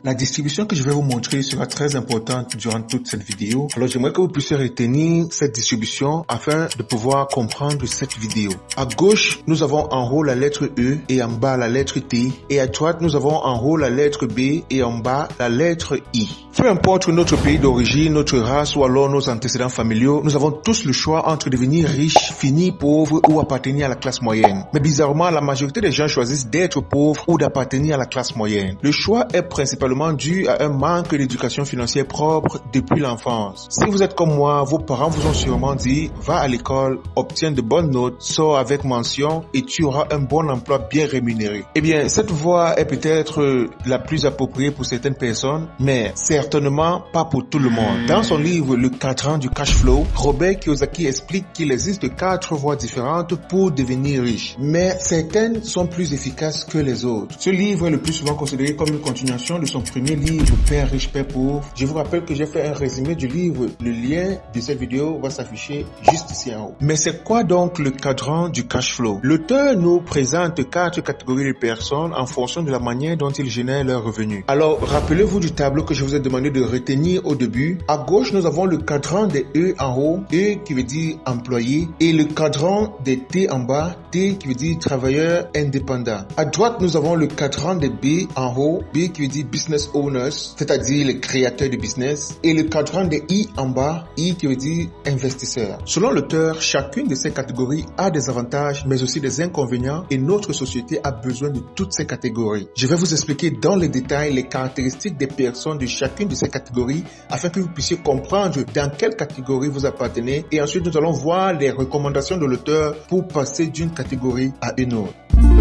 La distribution que je vais vous montrer sera très importante durant toute cette vidéo. Alors j'aimerais que vous puissiez retenir cette distribution afin de pouvoir comprendre cette vidéo. À gauche, nous avons en haut la lettre E et en bas la lettre T. Et à droite, nous avons en haut la lettre B et en bas la lettre I. Peu importe notre pays d'origine, notre race ou alors nos antécédents familiaux, nous avons tous le choix entre devenir riche, finir pauvre ou appartenir à la classe moyenne. Mais bizarrement, la majorité des gens choisissent d'être pauvres ou d'appartenir à la classe moyenne. Le choix est principalement dû à un manque d'éducation financière propre depuis l'enfance. Si vous êtes comme moi, vos parents vous ont sûrement dit « Va à l'école, obtiens de bonnes notes, sors avec mention et tu auras un bon emploi bien rémunéré. » Eh bien, cette voie est peut-être la plus appropriée pour certaines personnes, mais certainement pas pour tout le monde. Dans son livre Le cadran du cash flow, Robert Kiyosaki explique qu'il existe 4 voies différentes pour devenir riche, mais certaines sont plus efficaces que les autres. Ce livre est le plus souvent considéré comme une continuation de son premier livre Père riche, Père pauvre. Je vous rappelle que j'ai fait un résumé du livre. Le lien de cette vidéo va s'afficher juste ici en haut. Mais c'est quoi donc le cadran du cash flow? L'auteur nous présente 4 catégories de personnes en fonction de la manière dont ils génèrent leurs revenus. Alors, rappelez-vous du tableau que je vous ai demandé de retenir au début. À gauche, nous avons le cadran des E en haut, E qui veut dire employé, et le cadran des T en bas, T qui veut dire travailleur indépendant. À droite, nous avons le cadran des B en haut, B qui veut dire business owners, c'est-à-dire les créateurs de business, et le cadran des I en bas, I qui veut dire investisseurs. Selon l'auteur, chacune de ces catégories a des avantages, mais aussi des inconvénients, et notre société a besoin de toutes ces catégories. Je vais vous expliquer dans les détails les caractéristiques des personnes de chacune de ces catégories afin que vous puissiez comprendre dans quelle catégorie vous appartenez, et ensuite nous allons voir les recommandations de l'auteur pour passer d'une catégorie à une autre.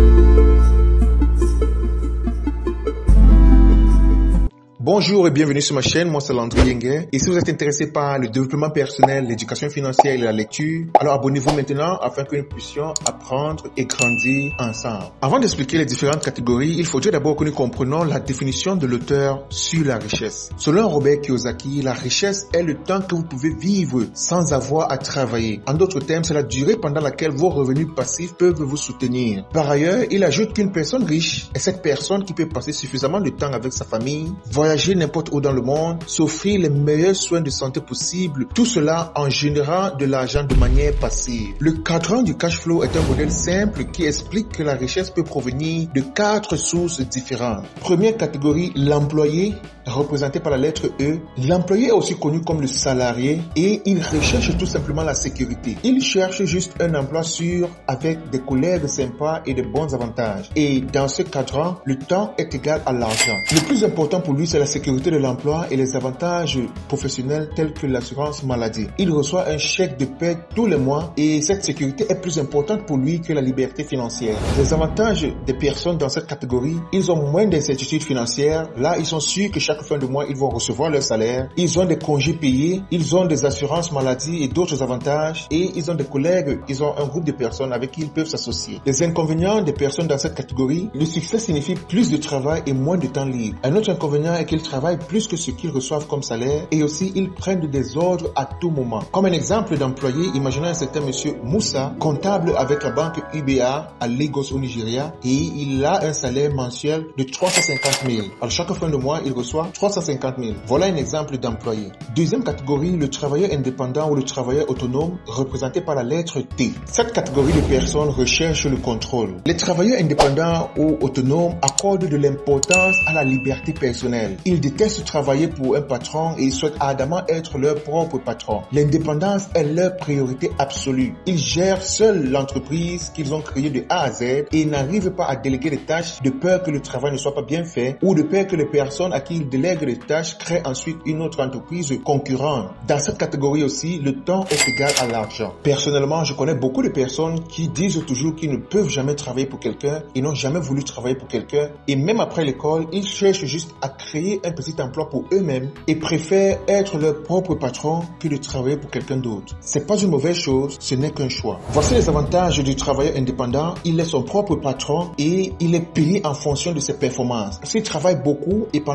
Bonjour et bienvenue sur ma chaîne, moi c'est Landry Yengue. Et si vous êtes intéressé par le développement personnel, l'éducation financière et la lecture, alors abonnez-vous maintenant afin que nous puissions apprendre et grandir ensemble. Avant d'expliquer les différentes catégories, il faudrait d'abord que nous comprenions la définition de l'auteur sur la richesse. Selon Robert Kiyosaki, la richesse est le temps que vous pouvez vivre sans avoir à travailler. En d'autres termes, c'est la durée pendant laquelle vos revenus passifs peuvent vous soutenir. Par ailleurs, il ajoute qu'une personne riche est cette personne qui peut passer suffisamment de temps avec sa famille, voyager n'importe où dans le monde, s'offrir les meilleurs soins de santé possibles, tout cela en générant de l'argent de manière passive. Le cadran du cash flow est un modèle simple qui explique que la richesse peut provenir de 4 sources différentes. Première catégorie, l'employé, représenté par la lettre E. L'employé est aussi connu comme le salarié et il recherche tout simplement la sécurité. Il cherche juste un emploi sûr avec des collègues sympas et de bons avantages. Et dans ce cadran, le temps est égal à l'argent. Le plus important pour lui, c'est la sécurité de l'emploi et les avantages professionnels tels que l'assurance maladie. Il reçoit un chèque de paie tous les mois et cette sécurité est plus importante pour lui que la liberté financière. Les avantages des personnes dans cette catégorie, ils ont moins d'incertitudes financières. Là, ils sont sûrs que chaque fin de mois, ils vont recevoir leur salaire. Ils ont des congés payés, ils ont des assurances maladie et d'autres avantages et ils ont des collègues, ils ont un groupe de personnes avec qui ils peuvent s'associer. Les inconvénients des personnes dans cette catégorie, le succès signifie plus de travail et moins de temps libre. Un autre inconvénient est qu'ils travaillent plus que ce qu'ils reçoivent comme salaire et aussi ils prennent des ordres à tout moment. Comme un exemple d'employé, imaginons un certain monsieur Moussa, comptable avec la banque UBA à Lagos au Nigeria et il a un salaire mensuel de 350 000. Alors chaque fin de mois, il reçoit 350 000. Voilà un exemple d'employé. Deuxième catégorie, le travailleur indépendant ou le travailleur autonome, représenté par la lettre T. Cette catégorie de personnes recherche le contrôle. Les travailleurs indépendants ou autonomes accordent de l'importance à la liberté personnelle. Ils détestent travailler pour un patron et ils souhaitent ardemment être leur propre patron. L'indépendance est leur priorité absolue. Ils gèrent seuls l'entreprise qu'ils ont créée de A à Z et n'arrivent pas à déléguer des tâches de peur que le travail ne soit pas bien fait ou de peur que les personnes à qui ils délèguent les tâches créent ensuite une autre entreprise concurrente. Dans cette catégorie aussi, le temps est égal à l'argent. Personnellement, je connais beaucoup de personnes qui disent toujours qu'ils ne peuvent jamais travailler pour quelqu'un et n'ont jamais voulu travailler pour quelqu'un et même après l'école, ils cherchent juste à créer un petit emploi pour eux-mêmes et préfèrent être leur propre patron que de travailler pour quelqu'un d'autre. C'est pas une mauvaise chose, ce n'est qu'un choix. Voici les avantages du travailleur indépendant. Il est son propre patron et il est payé en fonction de ses performances. S'il travaille beaucoup et pendant plusieurs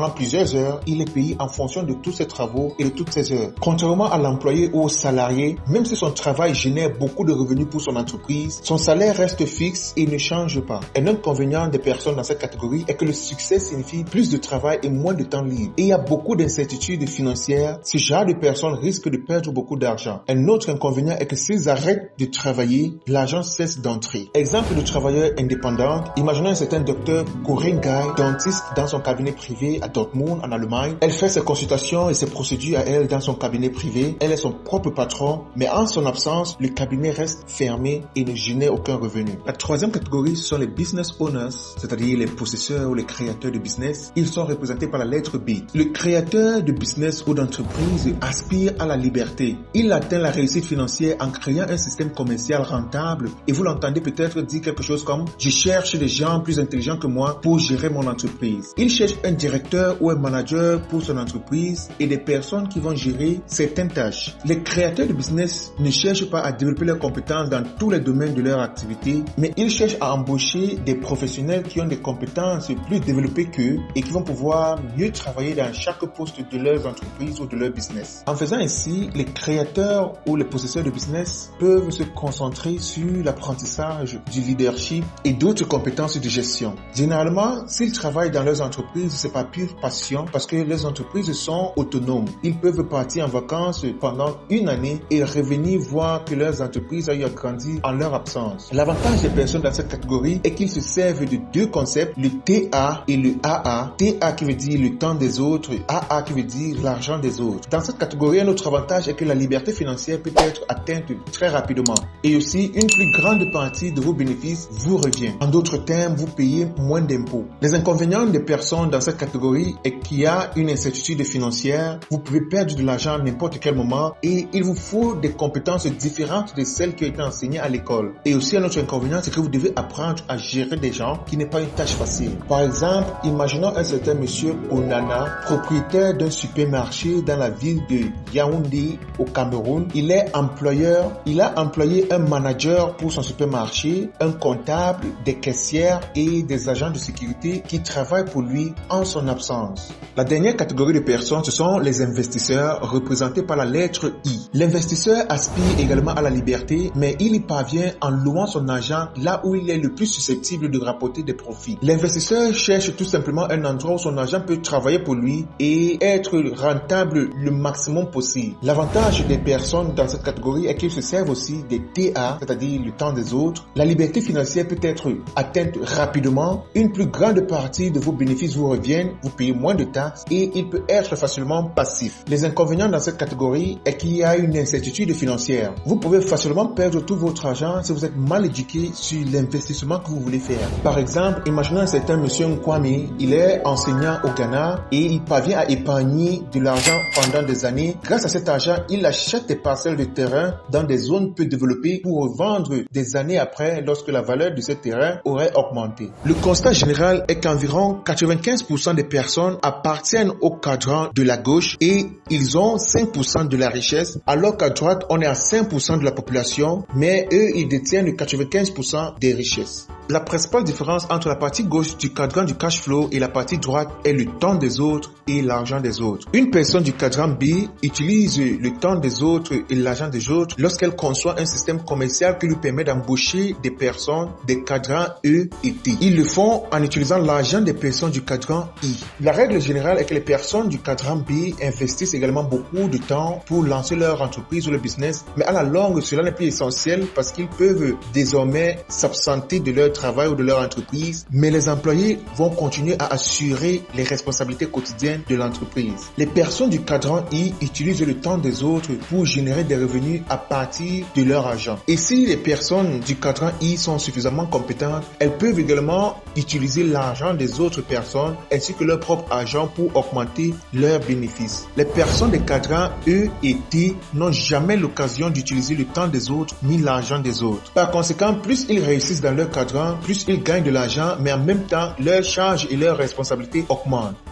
ses heures, il est payé en fonction de tous ses travaux et de toutes ses heures. Contrairement à l'employé ou au salarié, même si son travail génère beaucoup de revenus pour son entreprise, son salaire reste fixe et ne change pas. Un inconvénient des personnes dans cette catégorie est que le succès signifie plus de travail et moins de temps libre. Et il y a beaucoup d'incertitudes financières. Ce genre de personnes risquent de perdre beaucoup d'argent. Un autre inconvénient est que s'ils arrêtent de travailler, l'argent cesse d'entrer. Exemple de travailleur indépendant, imaginez un certain docteur Corinne Guy, dentiste dans son cabinet privé à Dortmund en Allemagne. Elle fait ses consultations et ses procédures à elle dans son cabinet privé. Elle est son propre patron, mais en son absence, le cabinet reste fermé et ne génère aucun revenu. La troisième catégorie, ce sont les business owners, c'est-à-dire les possesseurs ou les créateurs de business. Ils sont représentés par la lettre B. Le créateur de business ou d'entreprise aspire à la liberté. Il atteint la réussite financière en créant un système commercial rentable et vous l'entendez peut-être dire quelque chose comme « Je cherche des gens plus intelligents que moi pour gérer mon entreprise ». Il cherche un directeur ou un manager pour son entreprise et des personnes qui vont gérer certaines tâches. Les créateurs de business ne cherchent pas à développer leurs compétences dans tous les domaines de leur activité, mais ils cherchent à embaucher des professionnels qui ont des compétences plus développées qu'eux et qui vont pouvoir mieux travailler dans chaque poste de leurs entreprises ou de leur business. En faisant ainsi, les créateurs ou les possesseurs de business peuvent se concentrer sur l'apprentissage du leadership et d'autres compétences de gestion. Généralement, s'ils travaillent dans leurs entreprises, c'est par pure passion parce que les entreprises sont autonomes. Ils peuvent partir en vacances pendant une année et revenir voir que leurs entreprises ont grandi en leur absence. L'avantage des personnes dans cette catégorie est qu'ils se servent de deux concepts, le TA et le AA. TA qui veut dire le temps des autres, AA qui veut dire l'argent des autres. Dans cette catégorie, un autre avantage est que la liberté financière peut être atteinte très rapidement et aussi une plus grande partie de vos bénéfices vous revient. En d'autres termes, vous payez moins d'impôts. Les inconvénients des personnes dans cette catégorie est qu'il y a une incertitude financière, vous pouvez perdre de l'argent à n'importe quel moment et il vous faut des compétences différentes de celles qui ont été enseignées à l'école. Et aussi un autre inconvénient, c'est que vous devez apprendre à gérer des gens qui n'est pas une tâche facile. Par exemple, imaginons un certain monsieur Onana, propriétaire d'un supermarché dans la ville de Yaoundé au Cameroun. Il est employeur, il a employé un manager pour son supermarché, un comptable, des caissières et des agents de sécurité qui travaillent pour lui en son absence. La dernière catégorie de personnes, ce sont les investisseurs représentés par la lettre I. L'investisseur aspire également à la liberté, mais il y parvient en louant son argent là où il est le plus susceptible de rapporter des profits. L'investisseur cherche tout simplement un endroit où son argent peut travailler pour lui et être rentable le maximum possible. L'avantage des personnes dans cette catégorie est qu'ils se servent aussi des TA, c'est-à-dire le temps des autres. La liberté financière peut être atteinte rapidement, une plus grande partie de vos bénéfices vous reviennent, vous payez moins de taxes et il peut être facilement passif. Les inconvénients dans cette catégorie est qu'il y a une incertitude financière. Vous pouvez facilement perdre tout votre argent si vous êtes mal éduqué sur l'investissement que vous voulez faire. Par exemple, imaginez un certain monsieur Nkwame, il est enseignant au Ghana et il parvient à épargner de l'argent pendant des années. Grâce à cet argent, il achète des parcelles de terrain dans des zones peu développées pour revendre des années après lorsque la valeur de ce terrain aurait augmenté. Le constat général est qu'environ 95% des personnes appartiennent au quadrant de la gauche et ils ont 5% de la richesse, alors qu'à droite, on est à 5% de la population, mais eux, ils détiennent 95% des richesses. La principale différence entre la partie gauche du quadrant du cash flow et la partie droite est le temps des autres et l'argent des autres. Une personne du quadrant B utilise le temps des autres et l'argent des autres lorsqu'elle conçoit un système commercial qui lui permet d'embaucher des personnes des quadrants E et T. Ils le font en utilisant l'argent des personnes du quadrant I. La règle générale est que les personnes du quadrant B investissent également beaucoup de temps pour lancer leur entreprise ou leur business, mais à la longue, cela n'est plus essentiel parce qu'ils peuvent désormais s'absenter de leur travail ou de leur entreprise, mais les employés vont continuer à assurer les responsabilités quotidiennes de l'entreprise. Les personnes du quadrant I utilisent le temps des autres pour générer des revenus à partir de leur argent. Et si les personnes du quadrant I sont suffisamment compétentes, elles peuvent également utiliser l'argent des autres personnes ainsi que leur propre argent pour augmenter leurs bénéfices. Les personnes des quadrants E et T n'ont jamais l'occasion d'utiliser le temps des autres ni l'argent des autres. Par conséquent, plus ils réussissent dans leur quadrant, plus ils gagnent de l'argent, mais en même temps, leurs charges et leurs responsabilités augmentent.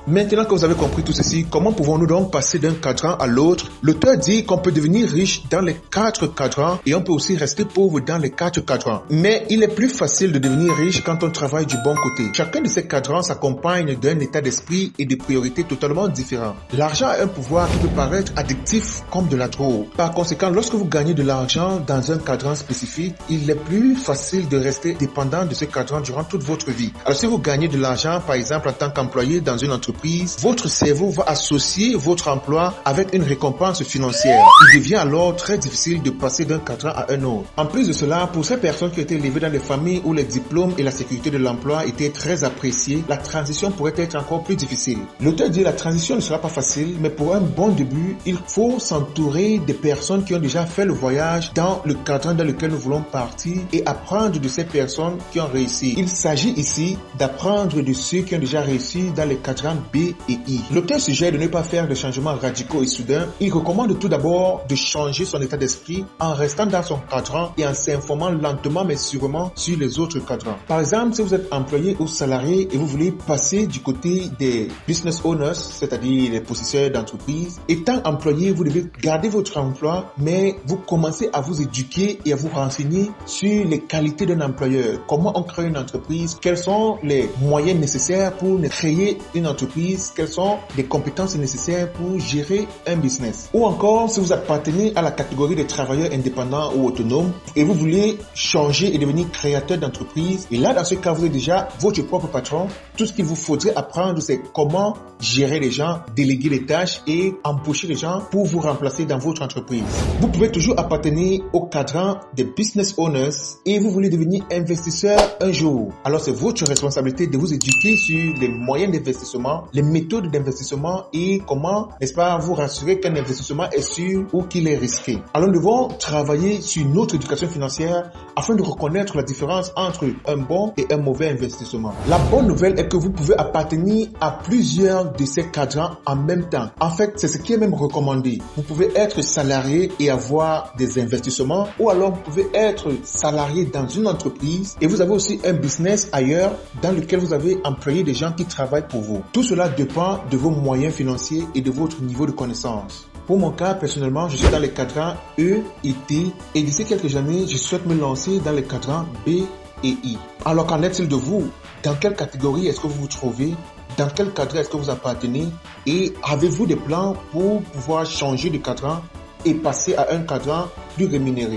Maintenant que vous avez compris tout ceci, comment pouvons-nous donc passer d'un cadran à l'autre? L'auteur dit qu'on peut devenir riche dans les 4 cadrans et on peut aussi rester pauvre dans les 4 cadrans. Mais il est plus facile de devenir riche quand on travaille du bon côté. Chacun de ces cadrans s'accompagne d'un état d'esprit et de priorités totalement différents. L'argent a un pouvoir qui peut paraître addictif comme de la drogue. Par conséquent, lorsque vous gagnez de l'argent dans un cadran spécifique, il est plus facile de rester dépendant de ce cadran durant toute votre vie. Alors si vous gagnez de l'argent, par exemple en tant qu'employé dans une entreprise, votre cerveau va associer votre emploi avec une récompense financière. Il devient alors très difficile de passer d'un cadran à un autre. En plus de cela, pour ces personnes qui ont été élevées dans des familles où les diplômes et la sécurité de l'emploi étaient très appréciés, la transition pourrait être encore plus difficile. L'auteur dit que la transition ne sera pas facile, mais pour un bon début, il faut s'entourer des personnes qui ont déjà fait le voyage dans le cadran dans lequel nous voulons partir et apprendre de ces personnes qui ont réussi. Il s'agit ici d'apprendre de ceux qui ont déjà réussi dans les cadrans B et I. L'auteur suggère de ne pas faire de changements radicaux et soudains. Il recommande tout d'abord de changer son état d'esprit en restant dans son cadran et en s'informant lentement mais sûrement sur les autres cadrans. Par exemple, si vous êtes employé ou salarié et vous voulez passer du côté des business owners, c'est-à-dire les possesseurs d'entreprise, étant employé, vous devez garder votre emploi, mais vous commencez à vous éduquer et à vous renseigner sur les qualités d'un employeur. Comment on crée une entreprise? Quels sont les moyens nécessaires pour créer une entreprise? Quelles sont les compétences nécessaires pour gérer un business? Ou encore, si vous appartenez à la catégorie des travailleurs indépendants ou autonomes et vous voulez changer et devenir créateur d'entreprise, et là, dans ce cas, vous êtes déjà votre propre patron, tout ce qu'il vous faudrait apprendre, c'est comment gérer les gens, déléguer les tâches et embaucher les gens pour vous remplacer dans votre entreprise. Vous pouvez toujours appartenir au cadran des business owners et vous voulez devenir investisseur un jour. Alors c'est votre responsabilité de vous éduquer sur les moyens d'investissement, les méthodes d'investissement et comment, n'est-ce pas, vous rassurer qu'un investissement est sûr ou qu'il est risqué. Alors nous devons travailler sur notre éducation financière afin de reconnaître la différence entre un bon et un mauvais investissement. La bonne nouvelle est que vous pouvez appartenir à plusieurs de ces cadrans en même temps. En fait, c'est ce qui est même recommandé. Vous pouvez être salarié et avoir des investissements, ou alors vous pouvez être salarié dans une entreprise et vous avez aussi un business ailleurs dans lequel vous avez employé des gens qui travaillent pour vous. Tout cela dépend de vos moyens financiers et de votre niveau de connaissance. Pour mon cas, personnellement, je suis dans les cadrans E et T et d'ici quelques années, je souhaite me lancer dans les cadrans B et I. Alors qu'en est-il de vous? Dans quelle catégorie est-ce que vous vous trouvez? Dans quel cadre est-ce que vous appartenez? Et avez-vous des plans pour pouvoir changer de cadran et passer à un cadran plus rémunéré?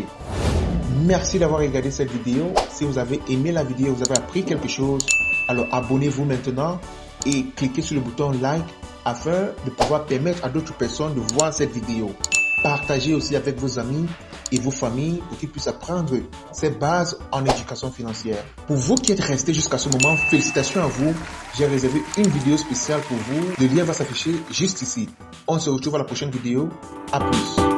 Merci d'avoir regardé cette vidéo. Si vous avez aimé la vidéo, vous avez appris quelque chose, alors abonnez-vous maintenant et cliquez sur le bouton like afin de pouvoir permettre à d'autres personnes de voir cette vidéo. Partagez aussi avec vos amis et vos familles pour qu'ils puissent apprendre ces bases en éducation financière. Pour vous qui êtes restés jusqu'à ce moment, félicitations à vous. J'ai réservé une vidéo spéciale pour vous. Le lien va s'afficher juste ici. On se retrouve à la prochaine vidéo. À plus.